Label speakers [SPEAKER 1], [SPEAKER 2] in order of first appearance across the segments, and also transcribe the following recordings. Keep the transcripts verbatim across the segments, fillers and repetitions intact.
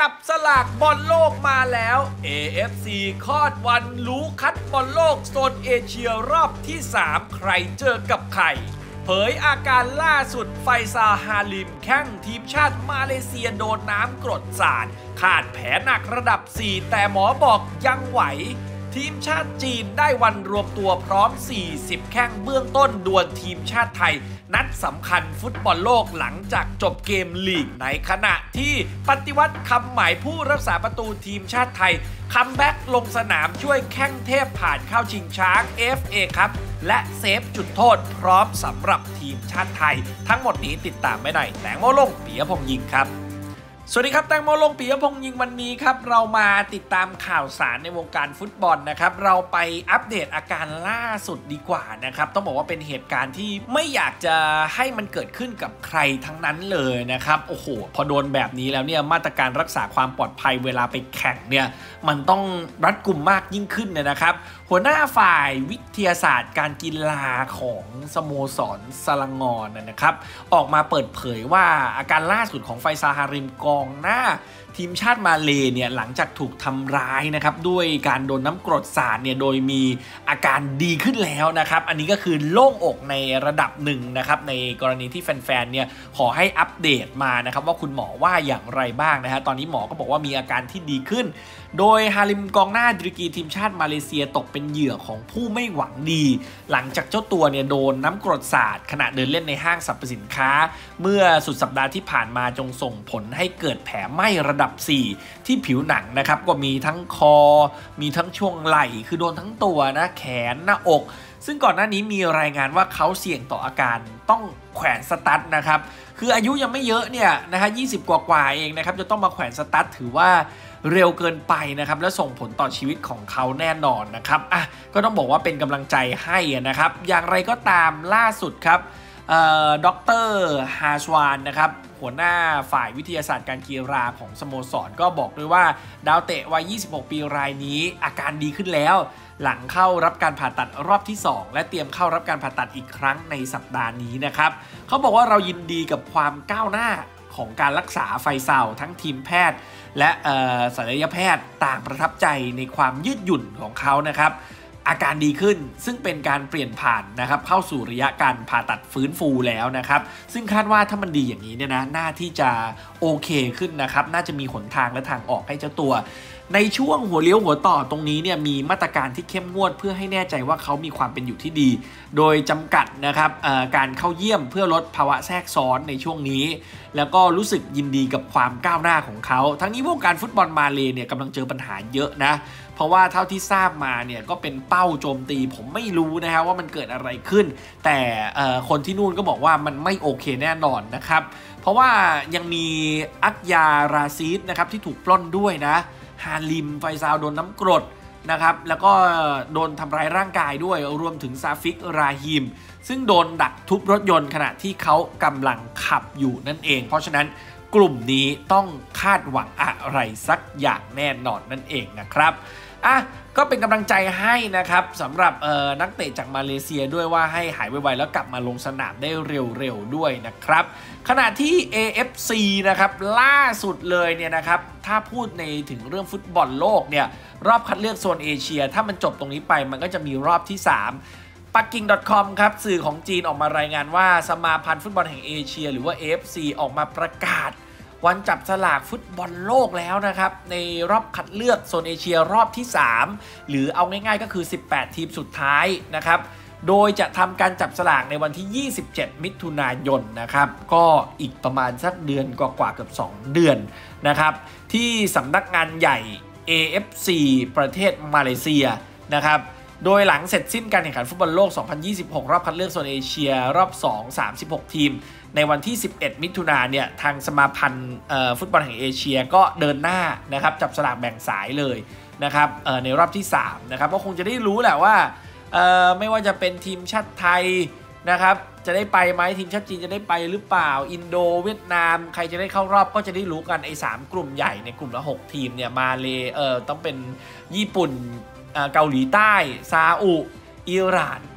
[SPEAKER 1] จับสลากบอลโลกมาแล้ว เอ เอฟ ซี คลอดวันรู้คัดบอลโลกโซนเอเชียรอบที่สามใครเจอกับใครเผยอาการล่าสุดไฟซาฮาลิมแข้งทีมชาติมาเลเซียโดนน้ำกรดสาดขาดแผลหนักระดับสี่แต่หมอบอกยังไหวทีมชาติจีนได้วันรวมตัวพร้อมสี่สิบแข้งเบื้องต้นดวลทีมชาติไทยนัดสำคัญฟุตบอลโลกหลังจากจบเกมลีกในขณะที่ปฏิวัติคำหมายผู้รักษาประตูทีมชาติไทยคัมแบ็กลงสนามช่วยแข้งเทพผ่านเข้าชิงช้าง เอฟ เอ ครับและเซฟจุดโทษพร้อมสำหรับทีมชาติไทยทั้งหมดนี้ติดตามไม่ได้แตงโมลงปิยพงษ์ยิงครับสวัสดีครับแตงโมลงปิยพงษ์ยิงวันนี้ครับเรามาติดตามข่าวสารในวงการฟุตบอลนะครับเราไปอัปเดตอาการล่าสุดดีกว่านะครับต้องบอกว่าเป็นเหตุการณ์ที่ไม่อยากจะให้มันเกิดขึ้นกับใครทั้งนั้นเลยนะครับโอ้โหพอโดนแบบนี้แล้วเนี่ยมาตรการรักษาความปลอดภัยเวลาไปแข่งเนี่ยมันต้องรัดกุมมากยิ่งขึ้นนะครับหัวหน้าฝ่ายวิทยาศาสตร์การกีฬาของสโมสรสลังงอนนะครับออกมาเปิดเผยว่าอาการล่าสุดของไฟซาฮาริมกองหน้าทีมชาติมาเลเนี่ยหลังจากถูกทำร้ายนะครับด้วยการโดนน้ำกรดสาดเนี่ยโดยมีอาการดีขึ้นแล้วนะครับอันนี้ก็คือโล่งอกในระดับหนึ่งนะครับในกรณีที่แฟนๆเนี่ยขอให้อัปเดตมานะครับว่าคุณหมอว่าอย่างไรบ้างนะฮะตอนนี้หมอก็บอกว่ามีอาการที่ดีขึ้นโดยฮาริมกองหน้าดริกีทีมชาติมาเลเซียตกเป็นเหยื่อของผู้ไม่หวังดีหลังจากเจ้าตัวเนี่ยโดนน้ำกรดสาดขณะเดินเล่นในห้างสรรพสินค้าเมื่อสุดสัปดาห์ที่ผ่านมาจงส่งผลให้เกิดแผลไหม้ระดับสี่ที่ผิวหนังนะครับก็มีทั้งคอมีทั้งช่วงไหล่คือโดนทั้งตัวนะแขนหน้าอกซึ่งก่อนหน้านี้มีรายงานว่าเขาเสี่ยงต่ออาการต้องแขวนสตั๊ดนะครับคืออายุยังไม่เยอะเนี่ยนะฮะยี่สิบกว่าๆเองนะครับจะต้องมาแขวนสตั๊ดถือว่าเร็วเกินไปนะครับและส่งผลต่อชีวิตของเขาแน่นอนนะครับอ่ะก็ต้องบอกว่าเป็นกำลังใจให้นะครับอย่างไรก็ตามล่าสุดครับด็อกเตอร์ฮาชวานนะครับหัวหน้าฝ่ายวิทยาศาสตร์การกีฬาของสโมสรก็บอกด้วยว่าดาวเตะวัยยี่สิบหกปีรายนี้อาการดีขึ้นแล้วหลังเข้ารับการผ่าตัดรอบที่สองและเตรียมเข้ารับการผ่าตัดอีกครั้งในสัปดาห์นี้นะครับเขาบอกว่าเรายินดีกับความก้าวหน้าของการรักษาไฟเซาทั้งทีมแพทย์และศัลยแพทย์ต่างประทับใจในความยืดหยุ่นของเขานะครับอาการดีขึ้นซึ่งเป็นการเปลี่ยนผ่านนะครับเข้าสู่ระยะการผ่าตัดฟื้นฟูแล้วนะครับซึ่งคาดว่าถ้ามันดีอย่างนี้เนี่ยนะน่าที่จะโอเคขึ้นนะครับน่าจะมีหนทางและทางออกให้เจ้าตัวในช่วงหัวเลี้ยวหัวต่อตรงนี้เนี่ยมีมาตรการที่เข้มงวดเพื่อให้แน่ใจว่าเขามีความเป็นอยู่ที่ดีโดยจำกัดนะครับการเข้าเยี่ยมเพื่อลดภาวะแทรกซ้อนในช่วงนี้แล้วก็รู้สึกยินดีกับความก้าวหน้าของเขาทั้งนี้วงการฟุตบอลมาเลเนี่ยกำลังเจอปัญหาเยอะนะเพราะว่าเท่าที่ทราบมาเนี่ยก็เป็นเป้าโจมตีผมไม่รู้นะฮะว่ามันเกิดอะไรขึ้นแต่คนที่นู่นก็บอกว่ามันไม่โอเคแน่นอนนะครับเพราะว่ายังมีอักยาราซีดนะครับที่ถูกปล้นด้วยนะฮาลิมไฟซาวโดนน้ำกรดนะครับแล้วก็โดนทำร้ายร่างกายด้วยรวมถึงซาฟิกราฮิมซึ่งโดนดักทุบรถยนต์ขณะที่เขากำลังขับอยู่นั่นเองเพราะฉะนั้นกลุ่มนี้ต้องคาดหวังอะไรสักอย่างแน่นอนนั่นเองนะครับอ่ะก็เป็นกำลังใจให้นะครับสำหรับนักเตะจากมาเลเซียด้วยว่าให้หายไวๆแล้วกลับมาลงสนามได้เร็วๆด้วยนะครับขณะที่ เอ เอฟ ซี นะครับล่าสุดเลยเนี่ยนะครับถ้าพูดในถึงเรื่องฟุตบอลโลกเนี่ยรอบคัดเลือกโซนเอเชียถ้ามันจบตรงนี้ไปมันก็จะมีรอบที่สามปักกิ่ง .com ครับสื่อของจีนออกมารายงานว่าสมาพันธ์ฟุตบอลแห่งเอเชียหรือว่า เอ เอฟ ซี ออกมาประกาศวันจับสลากฟุตบอลโลกแล้วนะครับในรอบคัดเลือกโซนเอเชียรอบที่สามหรือเอาง่ายๆก็คือสิบแปดทีมสุดท้ายนะครับโดยจะทำการจับสลากในวันที่ยี่สิบเจ็ดมิถุนายนนะครับก็อีกประมาณสักเดือนกว่าๆเกือบสองเดือนนะครับที่สำนักงานใหญ่ เอ เอฟ ซี ประเทศมาเลเซียนะครับโดยหลังเสร็จสิ้นการแข่งขันฟุตบอลโลกสองพันยี่สิบหกรอบคัดเลือกโซนเอเชียรอบสอง สามสิบหกทีมในวันที่สิบเอ็ดมิถุนายนเนี่ยทางสมาพันธ์ฟุตบอลแห่งเอเชียก็เดินหน้านะครับจับสลากแบ่งสายเลยนะครับในรอบที่สามนะครับก็คงจะได้รู้แหละว่าไม่ว่าจะเป็นทีมชาติไทยนะครับจะได้ไปไหมทีมชาติจีนจะได้ไปหรือเปล่าอินโดเวียดนามใครจะได้เข้ารอบก็จะได้รู้กันไอ้สามกลุ่มใหญ่ในกลุ่มละหกทีมเนี่ยมาเลเออต้องเป็นญี่ปุ่นเกาหลีใต้ซาอุอิหร่าน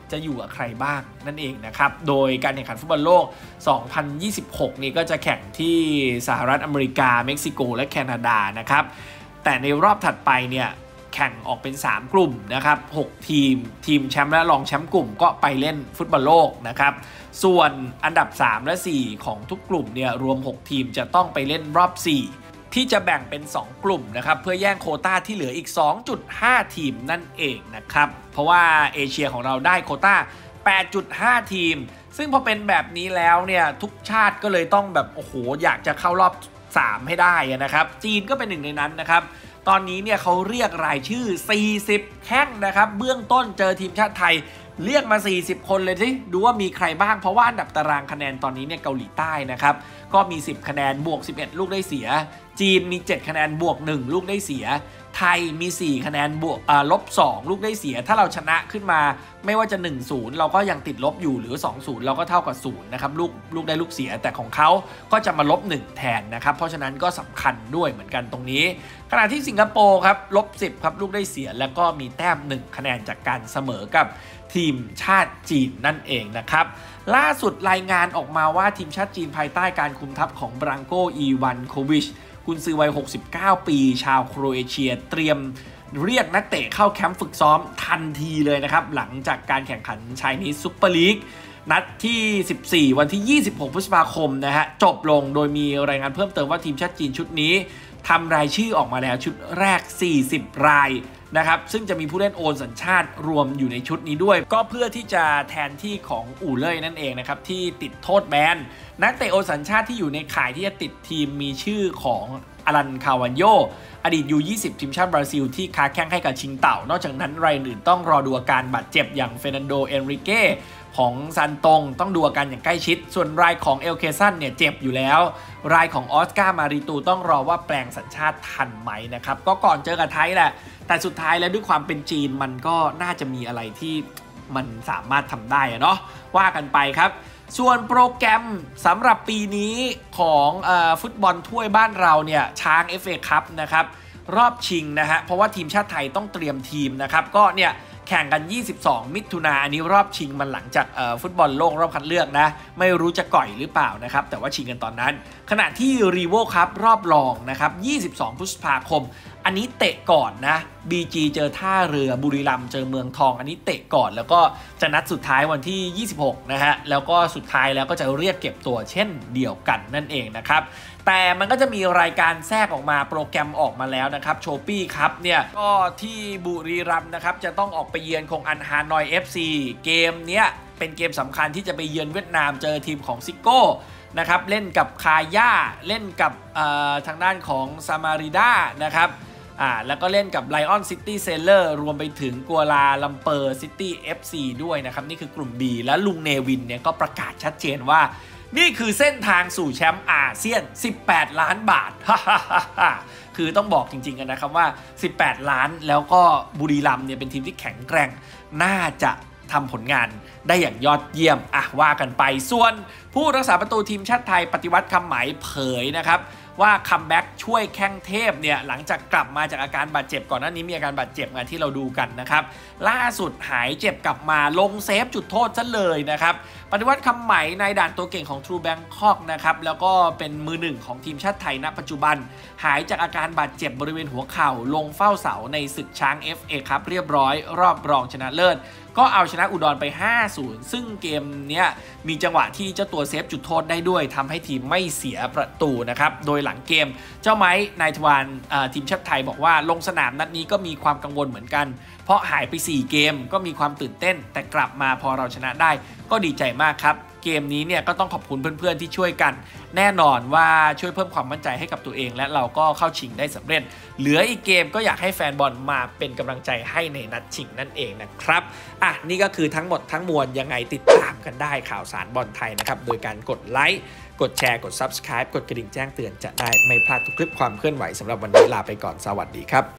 [SPEAKER 1] จะอยู่กับใครบ้างนั่นเองนะครับโดยการแข่งขันฟุตบอลโลกสองพันยี่สิบหกนี่ก็จะแข่งที่สหรัฐอเมริกาเม็กซิโกและแคนาดานะครับแต่ในรอบถัดไปเนี่ยแข่งออกเป็นสามกลุ่มนะครับหกทีมทีมแชมป์และรองแชมป์กลุ่มก็ไปเล่นฟุตบอลโลกนะครับส่วนอันดับสามและสี่ของทุกกลุ่มเนี่ยรวมหกทีมจะต้องไปเล่นรอบสี่ที่จะแบ่งเป็นสองกลุ่มนะครับเพื่อแย่งโควต้าที่เหลืออีก สองจุดห้า ทีมนั่นเองนะครับเพราะว่าเอเชียของเราได้โควต้า แปดจุดห้า ทีมซึ่งพอเป็นแบบนี้แล้วเนี่ยทุกชาติก็เลยต้องแบบโอ้โหอยากจะเข้ารอบสามให้ได้นะครับจีนก็เป็นหนึ่งในนั้นนะครับตอนนี้เนี่ยเขาเรียกรายชื่อสี่สิบแข้งนะครับเบื้องต้นเจอทีมชาติไทยเรียกมาสี่สิบคนเลยสิดูว่ามีใครบ้างเพราะว่าอันดับตารางคะแนนตอนนี้เนี่ยเกาหลีใต้นะครับก็มีสิบคะแนนบวกสิบเอ็ดลูกได้เสียจีนมีเจ็ดคะแนนบวกหนึ่งลูกได้เสียไทยมีสี่คะแนนบวกอ่าลบสองลูกได้เสียถ้าเราชนะขึ้นมาไม่ว่าจะ หนึ่งศูนย์ เราก็ยังติดลบอยู่หรือ สองศูนย์ เราก็เท่ากับศูนย์นะครับลูกลูกได้ลูกเสียแต่ของเขาก็จะมาลบหนึ่งแทนนะครับเพราะฉะนั้นก็สำคัญด้วยเหมือนกันตรงนี้ขณะที่สิงคโปร์ครับลบสิบครับลูกได้เสียแล้วก็มีแต้มหนึ่งคะแนนจากการเสมอกับทีมชาติจีนนั่นเองนะครับล่าสุดรายงานออกมาว่าทีมชาติจีนภายใต้การคุมทัพของบรังโกอีวานโควิชกุนซือวัยหกสิบเก้าปีชาวโครเอเชียเตรียมเรียกนักเตะเข้าแคมป์ฝึกซ้อมทันทีเลยนะครับหลังจากการแข่งขันไชนีสซุปเปอร์ลีกนัดที่สิบสี่วันที่ยี่สิบหกพฤษภาคมนะฮะจบลงโดยมีรายงานเพิ่มเติมว่าทีมชาติจีนชุดนี้ทำรายชื่อออกมาแล้วชุดแรกสี่สิบรายนะครับซึ่งจะมีผู้เล่นโอนสัญชาติรวมอยู่ในชุดนี้ด้วยก็เพื่อที่จะแทนที่ของอู่เล่ยนั่นเองนะครับที่ติดโทษแบนนักเตะโอนสัญชาติที่อยู่ในข่ายที่จะติดทีมมีชื่อของอลันคาวันโยอดีต ยู ยี่สิบ ทีมชาติบราซิลที่ค้าแข้งให้กับชิงเต่านอกจากนั้นรายอื่นต้องรอดูอาการบาดเจ็บอย่างเฟรนันโดเอนริเก้ของซันตงต้องดูอาการอย่างใกล้ชิดส่วนรายของเอลเคซันเนี่ยเจ็บอยู่แล้วรายของออสการ์มาริตูต้องรอว่าแปลงสัญชาติทันไหมนะครับก็ก่อนเจอกับไทยแหละแต่สุดท้ายแล้วด้วยความเป็นจีนมันก็น่าจะมีอะไรที่มันสามารถทำได้เนาะว่ากันไปครับส่วนโปรแกรมสำหรับปีนี้ของเอ่อฟุตบอลถ้วยบ้านเราเนี่ยช้าง เอฟ เอ Cup นะครับรอบชิงนะฮะเพราะว่าทีมชาติไทยต้องเตรียมทีมนะครับก็เนี่ยแข่งกันยี่สิบสองมิถุนายนอันนี้รอบชิงมันหลังจากฟุตบอลโลกรอบคัดเลือกนะไม่รู้จะก่อยหรือเปล่านะครับแต่ว่าชิงกันตอนนั้นขณะที่รีโวครับรอบรองนะครับยี่สิบสองพฤษภาคมอันนี้เตะก่อนนะ บี จี เจอท่าเรือบุรีรัมย์เจอเมืองทองอันนี้เตะก่อนแล้วก็จะนัดสุดท้ายวันที่ยี่สิบหกนะฮะแล้วก็สุดท้ายแล้วก็จะเรียกเก็บตัวเช่นเดียวกันนั่นเองนะครับแต่มันก็จะมีรายการแทรกออกมาโปรแกรมออกมาแล้วนะครับโชปี้ครับเนี่ยก็ที่บุรีรัมย์นะครับจะต้องออกไปเยือนคงอันฮานอย เอฟ ซี เกมเนี้ยเป็นเกมสำคัญที่จะไปเยือนเวียดนามเจอทีมของซิโก้นะครับเล่นกับคาย่าเล่นกับทางด้านของซามาริดานะครับอ่าแล้วก็เล่นกับ Lion City Sailor รวมไปถึงกัวลาลัมเปอร์ซิตี้ เอฟ ซี ด้วยนะครับนี่คือกลุ่ม B และลุงเนวินเนี่ยก็ประกาศชัดเจนว่านี่คือเส้นทางสู่แชมป์อาเซียนสิบแปดล้านบาท คือต้องบอกจริงๆกันนะครับว่าสิบแปดล้านแล้วก็บุรีรัมย์เนี่ยเป็นทีมที่แข็งแกร่งน่าจะทำผลงานได้อย่างยอดเยี่ยมอ่ะว่ากันไปส่วนผู้รักษาประตูทีมชาติไทยปฏิวัติคำไหมเผยนะครับว่าคัมแบ็กช่วยแข้งเทพเนี่ยหลังจากกลับมาจากอาการบาดเจ็บก่อนหน้านี้มีอาการบาดเจ็บมาที่เราดูกันนะครับล่าสุดหายเจ็บกลับมาลงเซฟจุดโทษซะเลยนะครับปฏิวัติคำไหมในด่านตัวเก่งของ True Bangkok นะครับแล้วก็เป็นมือหนึ่งของทีมชาติไทยณปัจจุบันหายจากอาการบาดเจ็บบริเวณหัวเข่าลงเฝ้าเสาในศึกช้าง เอฟ เอ ครับเรียบร้อยรอบรองชนะเลิศก็เอาชนะอุดรไป ห้าศูนย์ ซึ่งเกมเนี้ยมีจังหวะที่เจ้าตัวเซฟจุดโทษได้ด้วยทำให้ทีมไม่เสียประตูนะครับโดยหลังเกมเจ้าไม้นายทวารทีมชาติไทยบอกว่าลงสนามนัดนี้ก็มีความกังวลเหมือนกันเพราะหายไปสี่เกมก็มีความตื่นเต้นแต่กลับมาพอเราชนะได้ก็ดีใจมากครับเกมนี้เนี่ยก็ต้องขอบคุณเพื่อนๆที่ช่วยกันแน่นอนว่าช่วยเพิ่มความมั่นใจให้กับตัวเองและเราก็เข้าชิงได้สำเร็จเหลืออีกเกมก็อยากให้แฟนบอลมาเป็นกำลังใจให้ในนัดชิงนั่นเองนะครับอ่ะนี่ก็คือทั้งหมดทั้งมวลยังไงติดตามกันได้ข่าวสารบอลไทยนะครับโดยการกดไลค์กดแชร์กด ซับสไครบ์ กดกระดิ่งแจ้งเตือนจะได้ไม่พลาดทุกคลิปความเคลื่อนไหวสำหรับวันนี้ลาไปก่อนสวัสดีครับ